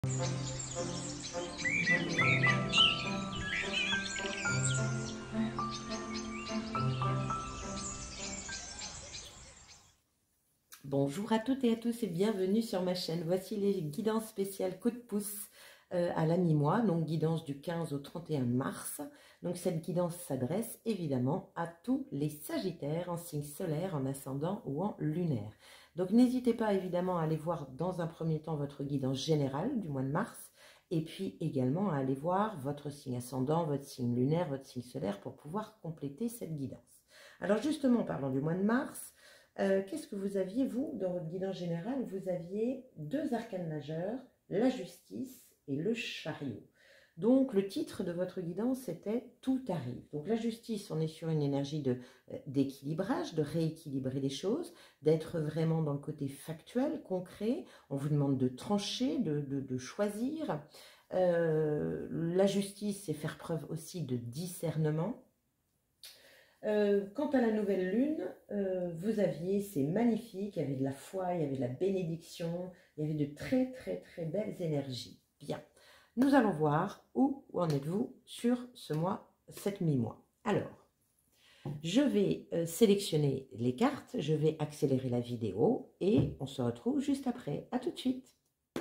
Bonjour à toutes et à tous et bienvenue sur ma chaîne. Voici les guidances spéciales coup de pouce à la mi-mois, donc guidance du 15 au 31 mars. Donc cette guidance s'adresse évidemment à tous les sagittaires en signe solaire, en ascendant ou en lunaire. Donc n'hésitez pas évidemment à aller voir dans un premier temps votre guidance générale du mois de mars et puis également à aller voir votre signe ascendant, votre signe lunaire, votre signe solaire pour pouvoir compléter cette guidance. Alors justement, en parlant du mois de mars, qu'est-ce que vous aviez, vous, dans votre guidance générale? Vous aviez deux arcanes majeurs, la justice et le chariot. Donc, le titre de votre guidance, c'était « Tout arrive ». Donc, la justice, on est sur une énergie d'équilibrage, de rééquilibrer les choses, d'être vraiment dans le côté factuel, concret. On vous demande de trancher, de choisir. La justice, c'est faire preuve aussi de discernement. Quant à la nouvelle lune, vous aviez, c'est magnifique, il y avait de la foi, il y avait de la bénédiction, il y avait de très belles énergies. Bien, nous allons voir où en êtes-vous sur ce mois, cette mi-mois. Alors, je vais sélectionner les cartes, je vais accélérer la vidéo et on se retrouve juste après. À tout de suite.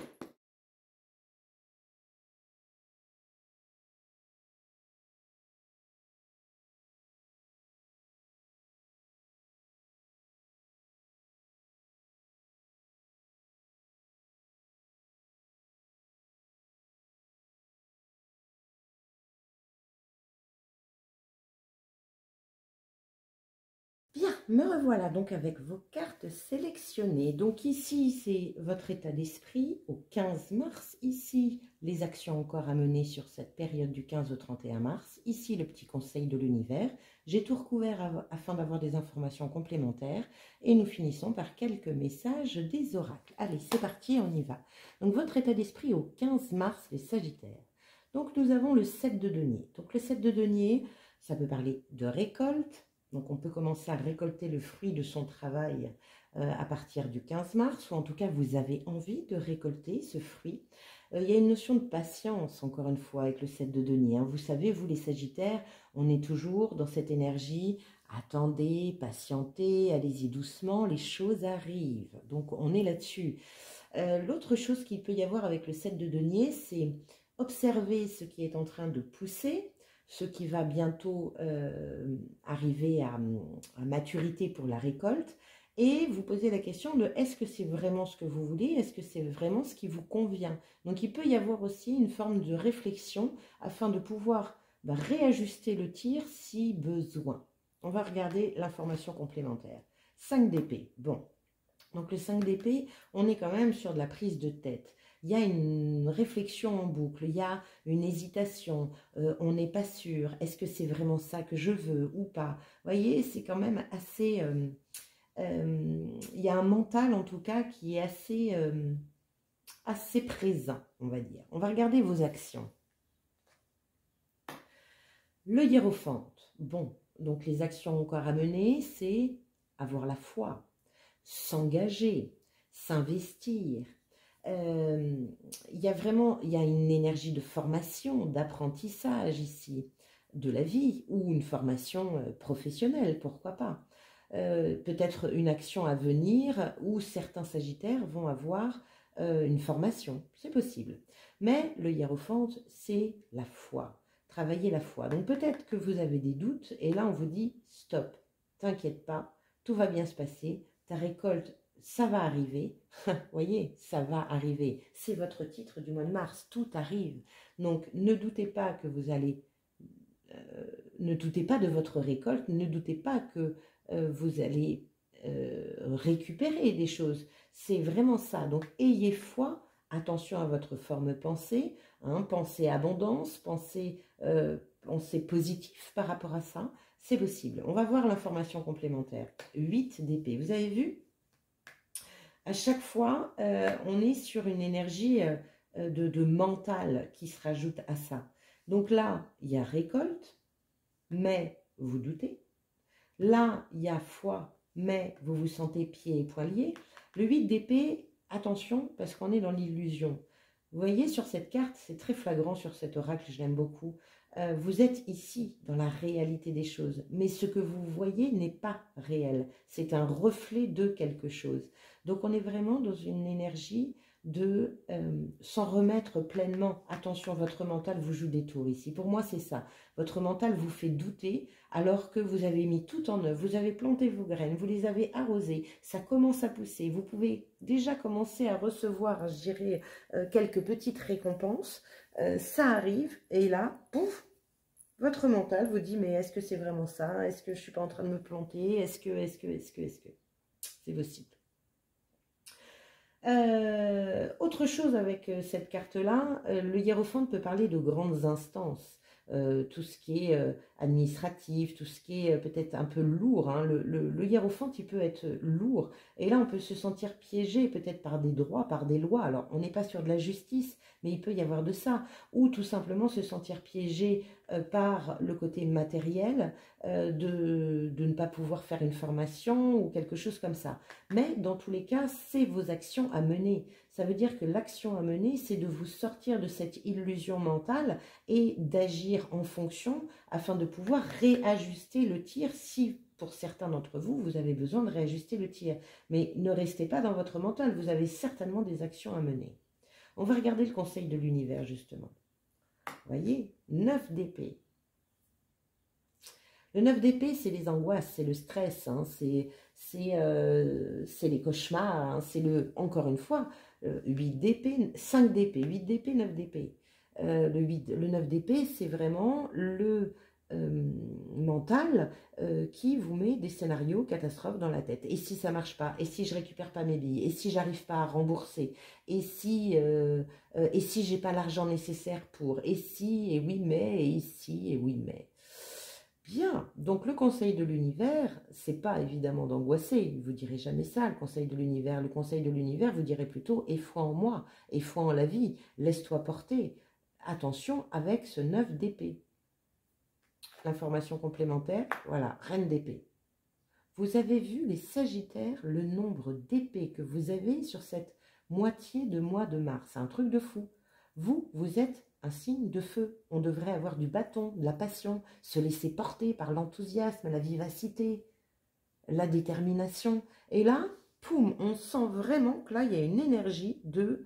Bien, me revoilà donc avec vos cartes sélectionnées. Donc ici, c'est votre état d'esprit au 15 mars. Ici, les actions encore à mener sur cette période du 15 au 31 mars. Ici, le petit conseil de l'univers. J'ai tout recouvert afin d'avoir des informations complémentaires. Et nous finissons par quelques messages des oracles. Allez, c'est parti, on y va. Donc votre état d'esprit au 15 mars, les Sagittaires. Donc nous avons le 7 de denier. Donc le 7 de denier, ça peut parler de récolte. Donc on peut commencer à récolter le fruit de son travail à partir du 15 mars, ou en tout cas vous avez envie de récolter ce fruit. Il y a une notion de patience, encore une fois, avec le 7 de denier. Hein. Vous savez, vous les Sagittaires, on est toujours dans cette énergie, attendez, patientez, allez-y doucement, les choses arrivent. Donc on est là-dessus. L'autre chose qu'il peut y avoir avec le 7 de denier, c'est observer ce qui est en train de pousser, ce qui va bientôt arriver à maturité pour la récolte, et vous posez la question de est-ce que c'est vraiment ce que vous voulez, est-ce que c'est vraiment ce qui vous convient. Donc il peut y avoir aussi une forme de réflexion afin de pouvoir réajuster le tir si besoin. On va regarder l'information complémentaire. 5 d'épée, bon. Donc le 5 d'épée, on est quand même sur de la prise de tête. Il y a une réflexion en boucle, il y a une hésitation, on n'est pas sûr, est-ce que c'est vraiment ça que je veux ou pas? Vous voyez, c'est quand même assez... il y a un mental en tout cas qui est assez présent, on va dire. On va regarder vos actions. Le hiérophante, bon, donc les actions encore à mener, c'est avoir la foi, s'engager, s'investir. Il y a une énergie de formation, d'apprentissage ici, de la vie, ou une formation professionnelle, pourquoi pas. Peut-être une action à venir où certains Sagittaires vont avoir une formation, c'est possible. Mais le hiérophante, c'est la foi, travailler la foi. Donc peut-être que vous avez des doutes, et là on vous dit stop, t'inquiète pas, tout va bien se passer, ta récolte, ça va arriver, vous voyez, ça va arriver, c'est votre titre du mois de mars, tout arrive. Donc ne doutez pas que vous allez, ne doutez pas de votre récolte, ne doutez pas que vous allez récupérer des choses, c'est vraiment ça. Donc ayez foi, attention à votre forme pensée, hein, pensez abondance, pensez positif par rapport à ça, c'est possible. On va voir l'information complémentaire. 8 d'épée. Vous avez vu? À chaque fois, on est sur une énergie de mental qui se rajoute à ça. Donc là, il y a récolte, mais vous doutez. Là, il y a foi, mais vous vous sentez pieds et poings liés. Le 8 d'épée, attention, parce qu'on est dans l'illusion. Vous voyez sur cette carte, c'est très flagrant sur cet oracle, je l'aime beaucoup. Vous êtes ici dans la réalité des choses, mais ce que vous voyez n'est pas réel. C'est un reflet de quelque chose. Donc on est vraiment dans une énergie de s'en remettre pleinement. Attention, votre mental vous joue des tours ici. Pour moi, c'est ça. Votre mental vous fait douter alors que vous avez mis tout en œuvre. Vous avez planté vos graines, vous les avez arrosées. Ça commence à pousser. Vous pouvez déjà commencer à recevoir, je dirais, quelques petites récompenses. Ça arrive et là, pouf, votre mental vous dit, mais est-ce que c'est vraiment ça? Est-ce que je ne suis pas en train de me planter? Est-ce que c'est possible? Autre chose avec cette carte-là, le hiérophante peut parler de grandes instances. Tout ce qui est administratif, tout ce qui est peut-être un peu lourd. Hein. Le hiérophante, il peut être lourd. Et là, on peut se sentir piégé peut-être par des droits, par des lois. Alors, on n'est pas sur de la justice, mais il peut y avoir de ça. Ou tout simplement se sentir piégé par le côté matériel, de ne pas pouvoir faire une formation ou quelque chose comme ça. Mais dans tous les cas, c'est vos actions à mener. Ça veut dire que l'action à mener, c'est de vous sortir de cette illusion mentale et d'agir en fonction afin de pouvoir réajuster le tir si, pour certains d'entre vous, vous avez besoin de réajuster le tir. Mais ne restez pas dans votre mental, vous avez certainement des actions à mener. On va regarder le conseil de l'univers, justement. Vous voyez, 9 d'épée. Le 9 d'épée, c'est les angoisses, c'est le stress, hein, c'est les cauchemars, hein, c'est encore une fois, 8 d'épée, 5 d'épée, 8 d'épée, 9 d'épée. Le 9 d'épée, c'est vraiment le mental qui vous met des scénarios catastrophes dans la tête. Et si ça marche pas? Et si je récupère pas mes billes? Et si j'arrive pas à rembourser? Et si j'ai pas l'argent nécessaire pour? Et si, et oui mais, et ici, et oui mais. Bien, donc le conseil de l'univers, c'est pas évidemment d'angoisser, vous direz jamais ça, le conseil de l'univers. Le conseil de l'univers, vous direz plutôt, aie foi en moi, aie foi en la vie, laisse-toi porter. Attention avec ce 9 d'épée. L'information complémentaire, voilà, reine d'épée. Vous avez vu les Sagittaires, le nombre d'épées que vous avez sur cette moitié de mois de mars, c'est un truc de fou. Vous êtes un signe de feu. On devrait avoir du bâton, de la passion, se laisser porter par l'enthousiasme, la vivacité, la détermination. Et là, poum, on sent vraiment que là, il y a une énergie de,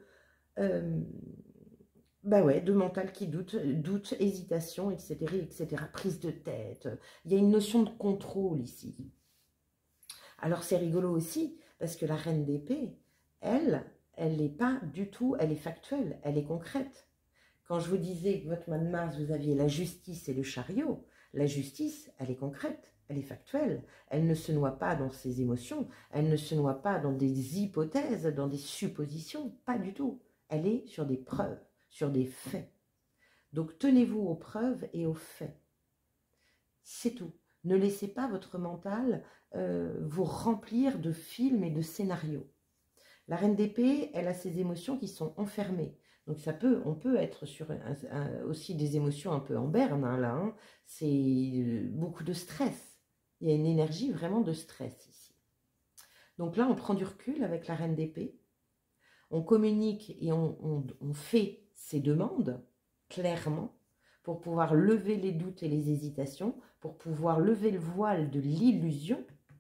de mental qui doute, hésitation, etc., prise de tête. Il y a une notion de contrôle ici. Alors, c'est rigolo aussi, parce que la reine d'épée, elle n'est pas du tout, elle est factuelle, elle est concrète. Quand je vous disais que votre mois de mars, vous aviez la justice et le chariot, la justice, elle est concrète, elle est factuelle. Elle ne se noie pas dans ses émotions, elle ne se noie pas dans des hypothèses, dans des suppositions, pas du tout. Elle est sur des preuves, sur des faits. Donc, tenez-vous aux preuves et aux faits. C'est tout. Ne laissez pas votre mental vous remplir de films et de scénarios. La reine d'épée, elle a ses émotions qui sont enfermées. Donc on peut être sur aussi des émotions un peu en berne, hein, là. Hein. C'est beaucoup de stress. Il y a une énergie vraiment de stress ici. Donc là, on prend du recul avec la reine d'épée. On communique et on fait ses demandes clairement pour pouvoir lever les doutes et les hésitations, pour pouvoir lever le voile de l'illusion.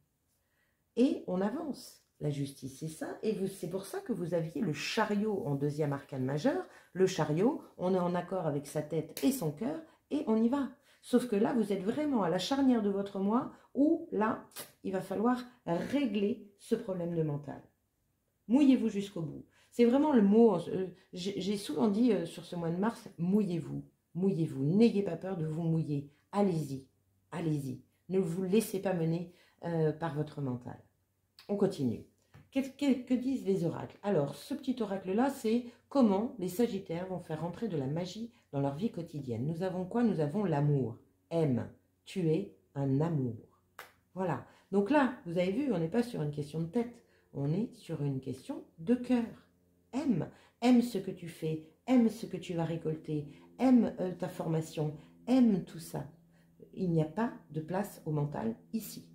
Et on avance. La justice, c'est ça. Et c'est pour ça que vous aviez le chariot en deuxième arcane majeur. Le chariot, on est en accord avec sa tête et son cœur et on y va. Sauf que là, vous êtes vraiment à la charnière de votre moi où, là, il va falloir régler ce problème de mental. Mouillez-vous jusqu'au bout. C'est vraiment le mot, j'ai souvent dit sur ce mois de mars, mouillez-vous, mouillez-vous. N'ayez pas peur de vous mouiller. Allez-y, allez-y. Ne vous laissez pas mener par votre mental. On continue. Que disent les oracles? Alors, ce petit oracle-là, c'est comment les Sagittaires vont faire rentrer de la magie dans leur vie quotidienne. Nous avons quoi? Nous avons l'amour. Aime. Tu es un amour. Voilà. Donc là, vous avez vu, on n'est pas sur une question de tête. On est sur une question de cœur. Aime. Aime ce que tu fais. Aime ce que tu vas récolter. Aime ta formation. Aime tout ça. Il n'y a pas de place au mental ici.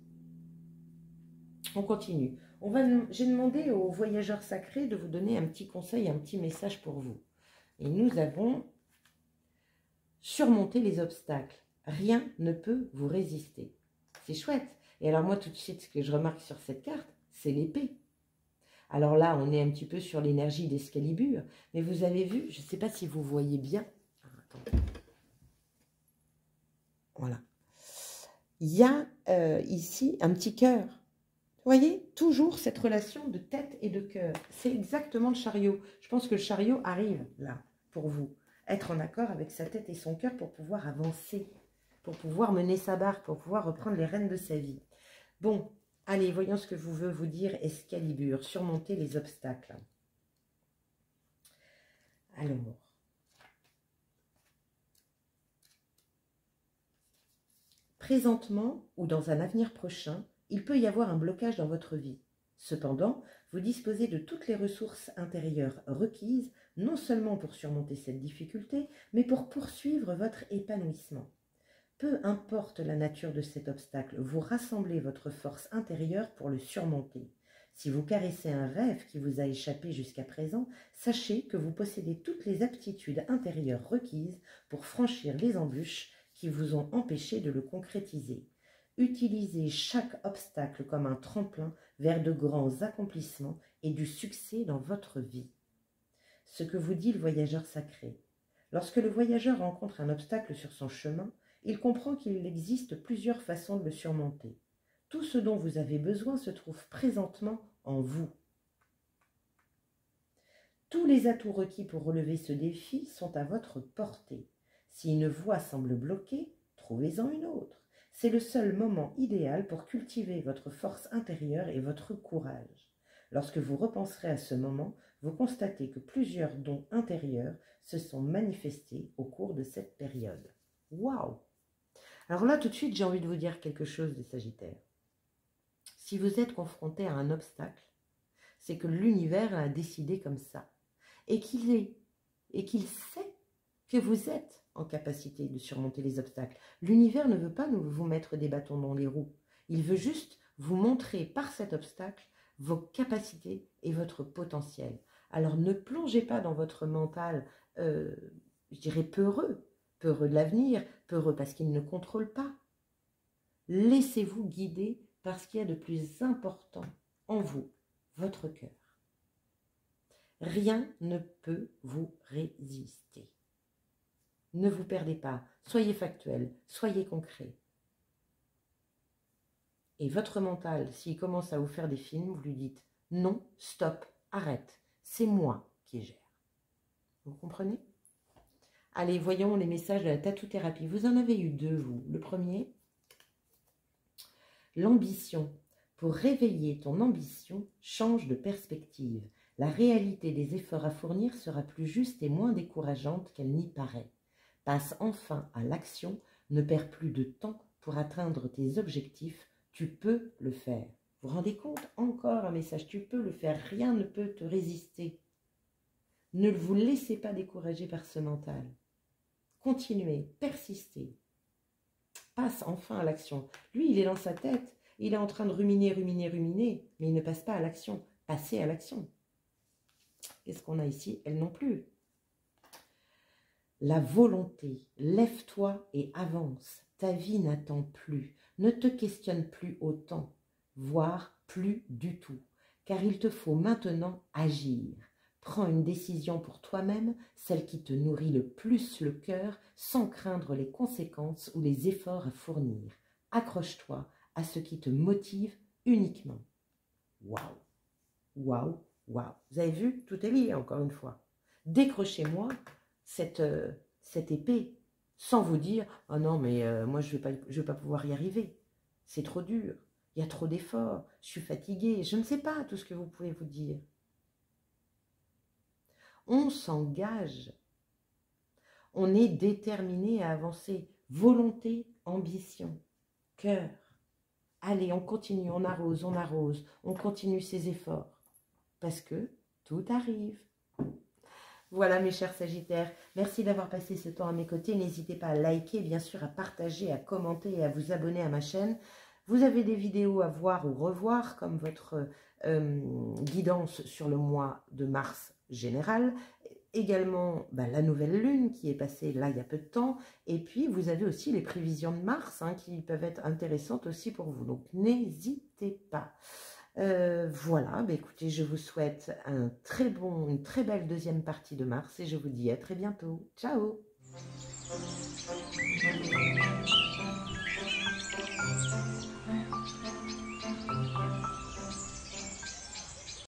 On continue. J'ai demandé aux voyageurs sacrés de vous donner un petit conseil, un petit message pour vous. Et nous avons surmonté les obstacles. Rien ne peut vous résister. C'est chouette. Et alors moi, tout de suite, ce que je remarque sur cette carte, c'est l'épée. Alors là, on est un petit peu sur l'énergie d'Excalibur. Mais vous avez vu, je ne sais pas si vous voyez bien. Attendez. Voilà. Il y a ici un petit cœur. Vous voyez, toujours cette relation de tête et de cœur. C'est exactement le chariot. Je pense que le chariot arrive là, pour vous. Être en accord avec sa tête et son cœur pour pouvoir avancer, pour pouvoir mener sa barque, pour pouvoir reprendre les rênes de sa vie. Bon, allez, voyons ce que veut vous dire Excalibur. Surmonter les obstacles. Alors, présentement ou dans un avenir prochain, il peut y avoir un blocage dans votre vie. Cependant, vous disposez de toutes les ressources intérieures requises, non seulement pour surmonter cette difficulté, mais pour poursuivre votre épanouissement. Peu importe la nature de cet obstacle, vous rassemblez votre force intérieure pour le surmonter. Si vous caressez un rêve qui vous a échappé jusqu'à présent, sachez que vous possédez toutes les aptitudes intérieures requises pour franchir les embûches qui vous ont empêché de le concrétiser. Utilisez chaque obstacle comme un tremplin vers de grands accomplissements et du succès dans votre vie. Ce que vous dit le voyageur sacré. Lorsque le voyageur rencontre un obstacle sur son chemin, il comprend qu'il existe plusieurs façons de le surmonter. Tout ce dont vous avez besoin se trouve présentement en vous. Tous les atouts requis pour relever ce défi sont à votre portée. Si une voie semble bloquée, trouvez-en une autre. C'est le seul moment idéal pour cultiver votre force intérieure et votre courage. Lorsque vous repenserez à ce moment, vous constatez que plusieurs dons intérieurs se sont manifestés au cours de cette période. Waouh! Alors là, tout de suite, j'ai envie de vous dire quelque chose des Sagittaires. Si vous êtes confronté à un obstacle, c'est que l'univers a décidé comme ça. Et qu'il sait que vous êtes en capacité de surmonter les obstacles. L'univers ne veut pas vous mettre des bâtons dans les roues. Il veut juste vous montrer par cet obstacle vos capacités et votre potentiel. Alors ne plongez pas dans votre mental, je dirais peureux de l'avenir, peureux parce qu'il ne contrôle pas. Laissez-vous guider par ce qu'il y a de plus important en vous, votre cœur. Rien ne peut vous résister. Ne vous perdez pas, soyez factuel, soyez concret. Et votre mental, s'il commence à vous faire des films, vous lui dites non, stop, arrête, c'est moi qui gère. Vous comprenez? Allez, voyons les messages de la tatou-thérapie. Vous en avez eu deux, vous. Le premier, l'ambition. Pour réveiller ton ambition, change de perspective. La réalité des efforts à fournir sera plus juste et moins décourageante qu'elle n'y paraît. Passe enfin à l'action, ne perds plus de temps pour atteindre tes objectifs, tu peux le faire. Vous vous rendez compte? Encore un message, tu peux le faire, rien ne peut te résister. Ne vous laissez pas décourager par ce mental. Continuez, persistez. Passe enfin à l'action. Lui, il est dans sa tête, il est en train de ruminer, mais il ne passe pas à l'action. Passez à l'action. Qu'est-ce qu'on a ici? Elle non plus. La volonté, lève-toi et avance. Ta vie n'attend plus. Ne te questionne plus autant, voire plus du tout, car il te faut maintenant agir. Prends une décision pour toi-même, celle qui te nourrit le plus le cœur, sans craindre les conséquences ou les efforts à fournir. Accroche-toi à ce qui te motive uniquement. Waouh, waouh, waouh. Vous avez vu? Tout est lié encore une fois. Décrochez-moi cette épée, sans vous dire « Oh non, mais moi, je vais pas pouvoir y arriver. C'est trop dur. Il y a trop d'efforts. Je suis fatiguée. » Je ne sais pas tout ce que vous pouvez vous dire. On s'engage. On est déterminé à avancer. Volonté, ambition, cœur. Allez, on continue, on arrose, on continue ses efforts. Parce que tout arrive. Voilà mes chers Sagittaires, merci d'avoir passé ce temps à mes côtés. N'hésitez pas à liker, bien sûr, à partager, à commenter et à vous abonner à ma chaîne. Vous avez des vidéos à voir ou revoir, comme votre guidance sur le mois de mars général. également la nouvelle lune qui est passée là il y a peu de temps. Et puis, vous avez aussi les prévisions de Mars qui peuvent être intéressantes aussi pour vous. Donc, n'hésitez pas. Voilà, écoutez, je vous souhaite une très belle deuxième partie de Mars et je vous dis à très bientôt. Ciao!